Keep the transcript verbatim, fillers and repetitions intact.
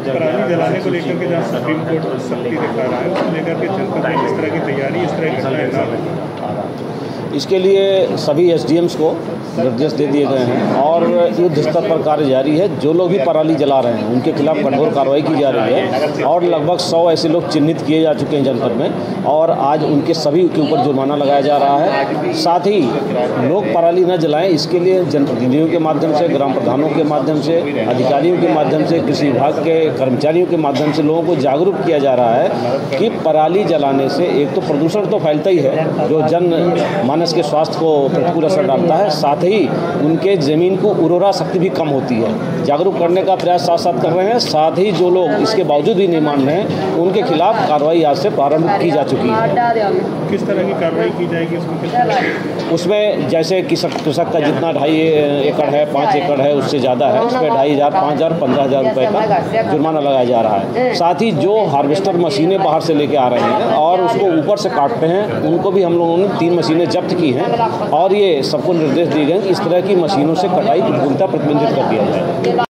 पराली जलाने को लेकर के जहाँ सुप्रीम कोर्ट सख्ती दिखा रहा है, उसको लेकर के जनपद में इस तरह की तैयारी, इस तरह की घटनाएं ना हो, इसके लिए सभी एसडीएम्स को निर्देश दे दिए गए हैं और युद्ध स्तर पर कार्य जारी है। जो लोग भी पराली जला रहे हैं उनके खिलाफ कठोर कार्रवाई की जा रही है और लगभग सौ ऐसे लोग चिन्हित किए जा चुके हैं जनपद में और आज उनके सभी के ऊपर जुर्माना लगाया जा रहा है। साथ ही लोग पराली न जलाएं, इसके लिए जनप्रतिनिधियों के माध्यम से, ग्राम प्रधानों के माध्यम से, अधिकारियों के माध्यम से, कृषि विभाग के कर्मचारियों के माध्यम से लोगों को जागरूक किया जा रहा है कि पराली जलाने से एक तो प्रदूषण तो फैलता ही है जो जन मानस के स्वास्थ्य को प्रतिकूल असर डालता है, साथ ही उनके ज़मीन को उर्वरा शक्ति भी कम होती है। जागरूक करने का प्रयास साथ साथ कर रहे हैं। साथ ही जो लोग इसके बावजूद भी नहीं मान रहे हैं उनके खिलाफ कार्रवाई आज से प्रारंभ की जा चुकी है। किस तरह की कार्रवाई की जाएगी उसमें? उसमें जैसे कृषक कृषक का जितना ढाई एकड़ है, पाँच एकड़ है, उससे ज़्यादा है, उस पर ढाई हज़ार पाँच हज़ार पंद्रह हज़ार रुपये का जुर्माना लगाया जा रहा है। साथ ही जो हार्वेस्टर मशीनें बाहर से लेके आ रहे हैं और उसको ऊपर से काटते हैं, उनको भी हम लोगों ने तीन मशीनें जब्त की हैं और ये सबको निर्देश दिए गए इस तरह की मशीनों से कटाई की पूर्णतः प्रतिबंधित कर दिया जाए।